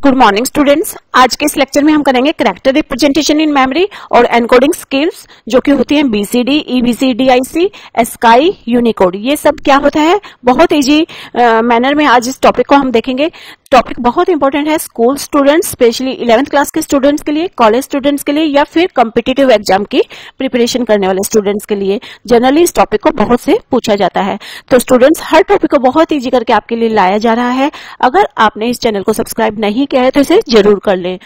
Good morning students. आज के इस लेक्चर में हम करेंगे कैरेक्टर रिप्रेजेंटेशन इन मेमोरी और एनकोडिंग स्किल्स जो कि होती हैं बीसीडी, ईबीसीडीआईसी, एस्काई, यूनिकोड। ये सब क्या होता है, बहुत इजी मैनर में आज इस टॉपिक को हम देखेंगे। टॉपिक बहुत इंपॉर्टेंट है school students, specially 11th class के स्टूडेंट्स के लिए, कॉलेज स्टूडेंट्स के लिए या फिर कॉम्पिटिटिव एग्जाम की प्रिपरेशन करने वाले स्टूडेंट्स के लिए। जनरली इस टॉपिक को बहुत से पूछा जाता है, तो स्टूडेंट्स हर टॉपिक को बहुत इजी करके आपके लिए लाया जा रहा है। अगर आपने इस चैनल को सब्सक्राइब नहीं किया है तो इसे जरूर कर लें।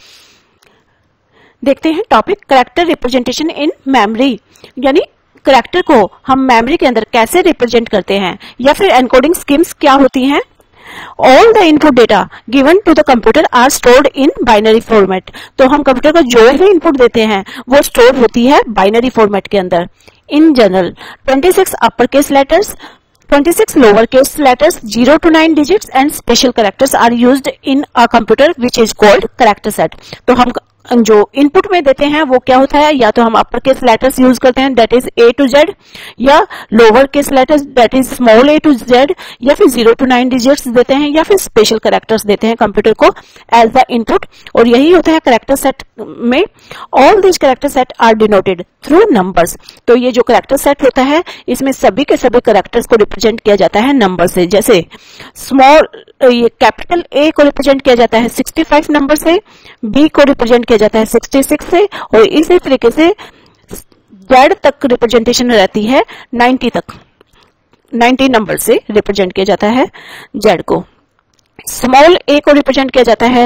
देखते हैं topic character representation in memory, यानी कैरेक्टर को हम मेमोरी के अंदर कैसे रिप्रेजेंट करते हैं, या फिर एनकोडिंग स्कीम्स क्या होती हैं। All the input data given to the computer are stored in binary format। तो हम कंप्यूटर को जो भी इनपुट देते हैं वो स्टोर होती है बाइनरी फॉर्मेट के अंदर। In general 26 upper case letters, 26 lower case letters, 0 to 9 digits and special characters are used in a computer which is called character set। तो हम जो इनपुट में देते हैं वो क्या होता है, या तो हम अपर केस लेटर्स यूज करते हैं that is A to Z, या lower case letters that is small A to Z, या फिर 0 to 9 डिजिट्स देते हैं, या फिर स्पेशल कैरेक्टर्स देते हैं कंप्यूटर को एज द इनपुट। और यही होता है कैरेक्टर सेट में। All this character set are denoted through numbers. तो ये जो कैरेक्टर सेट होता है इसमें सभी के सभी कैरेक्टर्स को रिप्रेजेंट किया जाता है नंबर से। जैसे स्मॉल ये कैपिटल ए को रिप्रेजेंट किया जाता है 65 नंबर से, बी को रिप्रेजेंट किया जाता है 66 से, और इसी तरीके से जेड तक रिप्रेजेंटेशन रहती है 90 तक। 90 नंबर से रिप्रेजेंट किया जाता है जेड को। स्मॉल ए को रिप्रेजेंट किया जाता है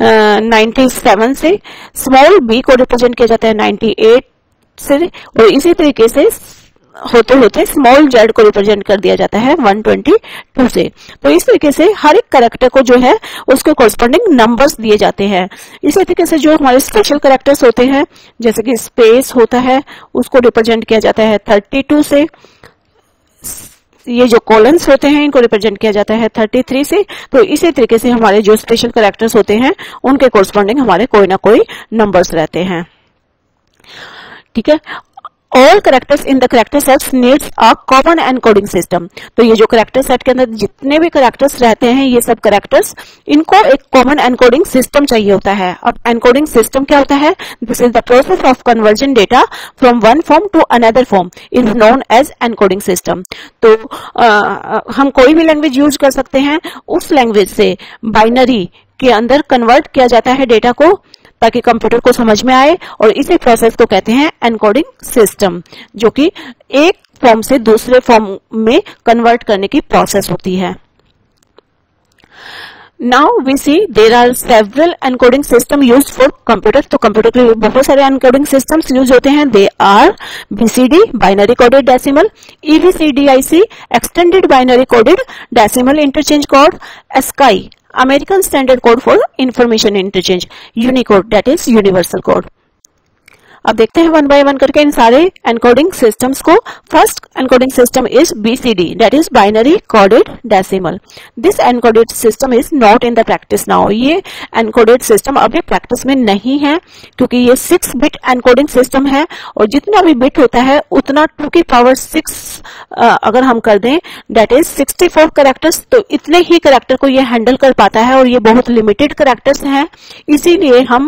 97 से, स्मॉल बी को रिप्रेजेंट किया जाता है 98 से, और इसी तरीके से होते होते स्मॉल जेड को रिप्रेजेंट कर दिया जाता है 122 से। तो इस तरीके से हर एक कैरेक्टर को जो है उसके कॉरस्पॉन्डिंग नंबर्स दिए जाते हैं। इसी तरीके से जो हमारे स्पेशल कैरेक्टर्स होते हैं जैसे कि स्पेस होता है उसको रिप्रेजेंट किया जाता है 32 से, ये जो कॉलन्स होते हैं इनको रिप्रेजेंट किया जाता है 33 से। तो इसी तरीके से हमारे जो स्पेशल कैरेक्टर्स होते हैं उनके कॉरस्पॉन्डिंग हमारे कोई ना कोई नंबर्स रहते हैं। ठीक है। All characters in the character sets needs a common encoding system। तो ये जो कैरेक्टर सेट के अंदर जितने भी कैरेक्टर्स रहते हैं ये सब कैरेक्टर्स, इनको एक कॉमन एनकोडिंग सिस्टम चाहिए होता है। अब एनकोडिंग सिस्टम क्या होता है, this is the process of conversion data from one form to another form is known as encoding system. तो हम कोई भी लैंग्वेज यूज कर सकते हैं, उस लैंग्वेज से बाइनरी के अंदर कन्वर्ट किया जाता है डेटा को ताकि कंप्यूटर को समझ में आए, और इसी प्रोसेस को कहते हैं एनकोडिंग सिस्टम, जो कि एक फॉर्म से दूसरे फॉर्म में कन्वर्ट करने की प्रोसेस होती है। Now we see there are several encoding system used for computer। तो कंप्यूटर के लिए बहुत सारे encoding systems यूज होते हैं। They are BCD binary coded decimal, EBCDIC extended binary coded decimal interchange code, ASCII American Standard Code for Information Interchange, Unicode that is Universal Code। अब देखते हैं वन बाय वन करके इन सारे encoding systems को। First encoding system is BCD that is binary coded decimal. This encoded system is not in the practice now. ये encoded system अभी practice में नहीं है क्योंकि ये 6 बिट एनकोडिंग सिस्टम है, और जितना भी बिट होता है उतना 2 की पावर 6 अगर हम कर दें दैट इज 64 कैरेक्टर्स, तो इतने ही कैरेक्टर को ये हैंडल कर पाता है, और ये बहुत लिमिटेड कैरेक्टर्स हैं, इसीलिए हम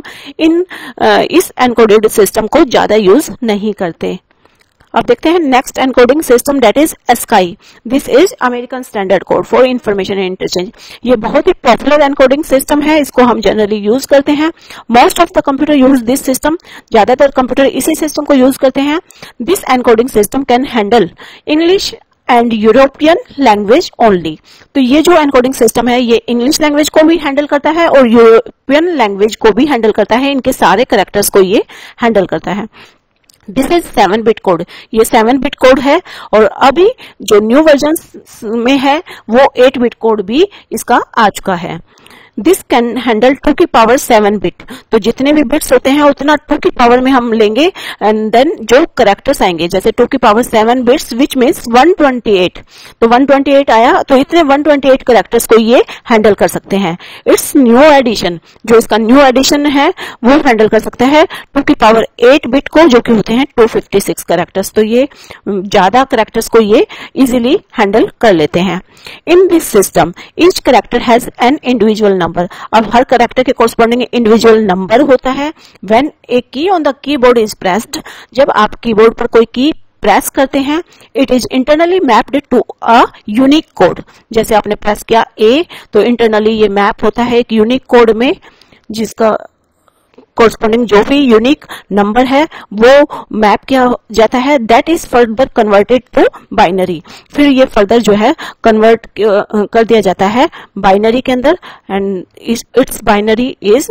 इस एनकोडेड सिस्टम को ज्यादा यूज नहीं करते। अब देखते हैं next encoding system that is ASCII। This is American standard code for information interchange. ये बहुत ही पॉपुलर एनकोडिंग सिस्टम है, इसको हम जनरली यूज करते हैं। Most of the computer use this system. ज्यादातर कंप्यूटर इसी सिस्टम को यूज करते हैं। This encoding system can handle English and European language only. तो ये जो एनकोडिंग सिस्टम है ये इंग्लिश लैंग्वेज को भी हैंडल करता है और यूरोपियन लैंग्वेज को भी हैंडल करता है। इनके सारे कैरेक्टर्स को ये हैंडल करता है। This is 7 bit code. ये 7 बिट कोड है, और अभी जो न्यू वर्जन में है वो 8 बिट कोड भी इसका आ चुका है। दिस कैन हैंडल 2 की पावर 7 बिट। तो जितने भी बिट्स होते हैं उतना 2 की पावर में हम लेंगे, एंड देन जो कैरेक्टर्स आएंगे जैसे 2 की पावर 7 बिट्स विच मीन्स 128। तो 128 आया तो इतने 128 कैरेक्टर्स को ये हैंडल कर सकते हैं। इट्स न्यू एडिशन, जो इसका न्यू एडिशन है वो हैंडल कर सकता है 2 की पावर 8 बिट को, जो कि होते हैं 256 कैरेक्टर्स। तो ये ज्यादा कैरेक्टर्स को ये इजिली हैंडल कर लेते हैं। In this system each character has an individual number. Number. अब हर कैरेक्टर के कोरस्पॉन्डिंग इंडिविजुअल नंबर होता है। When a key on the keyboard is pressed, जब आप कीबोर्ड पर कोई की प्रेस करते हैं, it is internally mapped to a unique code. जैसे आपने प्रेस किया ए, तो इंटरनली ये मैप होता है एक यूनिक कोड में, जिसका कोरस्पॉन्डिंग जो भी यूनिक नंबर है वो मैप किया जाता है। That is further converted to binary, फिर ये फर्दर जो है कन्वर्ट कर दिया जाता है बाइनरी के अंदर, एंड इट्स बाइनरी इज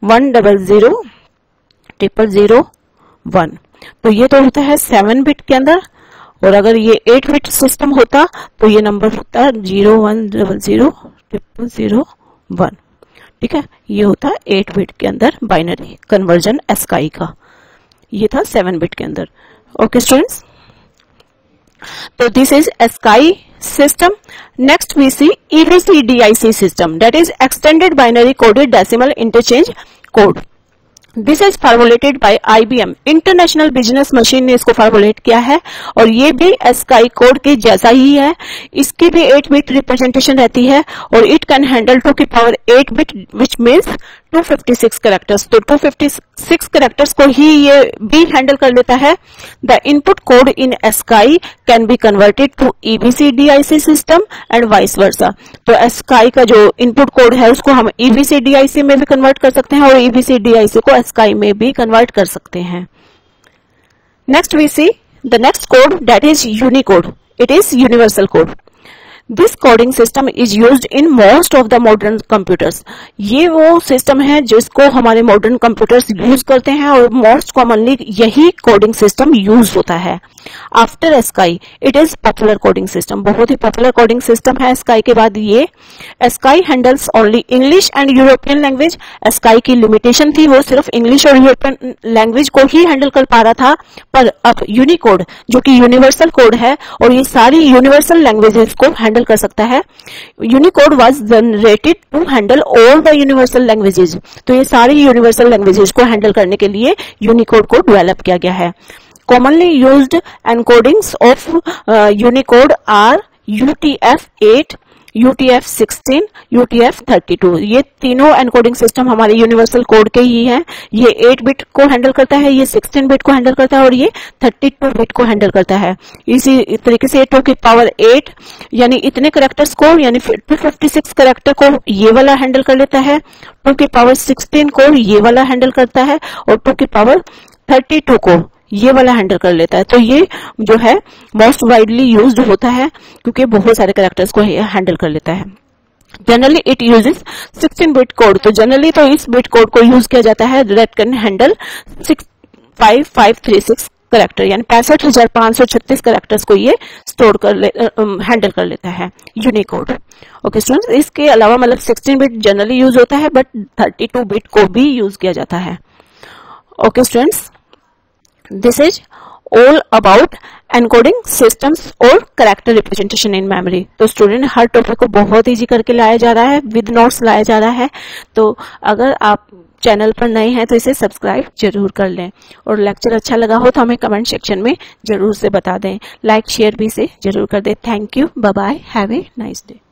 1000001। तो ये तो होता है 7 बिट के अंदर, और अगर ये 8 बिट सिस्टम होता तो ये नंबर होता 01000001। ठीक है, ये होता 8 बिट के अंदर बाइनरी कन्वर्जन एस्काई का। ये था 7 बिट के अंदर। ओके स्टूडेंट्स, तो this is ASCII system. Next we see EBCDIC system, that is extended binary coded decimal interchange code. This is formulated by IBM, international business machine ने इसको formulate किया है, और ये भी एस्काई कोड के जैसा ही है। इसकी भी 8 बिट रिप्रेजेंटेशन रहती है, और इट कैन हैंडल 2 की power 8 bit which means 256 characters. तो 256 कैरेक्टर्स को ही ये भी हैंडल कर लेता है। The input code in ASCII can be converted to EBCDIC system and vice versa. तो एस्काई का जो इनपुट कोड है उसको हम EBCDIC में भी कन्वर्ट कर सकते हैं, और EBCDIC को एस्काई में भी कन्वर्ट कर सकते हैं। Next we see the next code, that is Unicode. It is universal code. This coding system is used in most of the modern computers. ये वो सिस्टम है जिसको हमारे मॉडर्न कंप्यूटर्स यूज करते हैं, और मोस्ट कॉमनली यही कोडिंग सिस्टम यूज होता है। After ASCII it is popular coding system, बहुत ही पॉपुलर कोडिंग सिस्टम है एस्काई के बाद ये। ASCII handles only English and European language. ASCII की लिमिटेशन थी, वो सिर्फ इंग्लिश और यूरोपियन लैंग्वेज को ही हैंडल कर पा रहा था, पर अब यूनिकोड जो कि यूनिवर्सल कोड है, और ये सारी यूनिवर्सल लैंग्वेजेस को हैंडल कर सकता है। Unicode was generated to handle all the universal languages. तो ये सारी यूनिवर्सल लैंग्वेजेस को हैंडल करने के लिए यूनिकोड को डेवलप किया गया है। Commonly used encodings of Unicode are UTF-8, UTF-16, UTF-32। ये तीनों एनकोडिंग सिस्टम हमारे यूनिवर्सल कोड के ही हैं। ये 8 बिट को हैंडल करता है, ये 16 बिट को हैंडल करता है, और ये 32 बिट को हैंडल करता है। इसी तरीके से 2 की पावर 8 यानी इतने कैरेक्टर्स को, यानी 256 कैरेक्टर को ये वाला हैंडल कर लेता है। 2 की पावर 16 को ये वाला हैंडल करता है, और 2 की पावर 32 को ये वाला हैंडल कर लेता है। तो ये जो है मोस्ट वाइडली यूज्ड होता है, क्योंकि बहुत सारे कैरेक्टर्स को हैंडल कर लेता है। Generally it uses 16 bit code. तो जनरली तो इस बिट कोड को यूज किया जाता है दैट कैन हैंडल 65536 कैरेक्टर, यानी 65,536 कैरेक्टर्स को ये स्टोर कर हैंडल कर लेता है यूनिकोड। ओके स्टूडेंट्स, इसके अलावा मतलब 16 बिट जनरली यूज होता है, बट 32 बिट को भी यूज किया जाता है। Okay students, this is all about encoding systems और character representation in memory। तो स्टूडेंट हर टॉपिक को बहुत इजी करके लाया जा रहा है, विद नोट्स लाया जा रहा है। तो अगर आप चैनल पर नए हैं तो इसे सब्सक्राइब जरूर कर लें, और लेक्चर अच्छा लगा हो तो हमें कमेंट सेक्शन में जरूर से बता दें। लाइक शेयर भी से जरूर कर दें। Thank you, bye bye, have a nice day.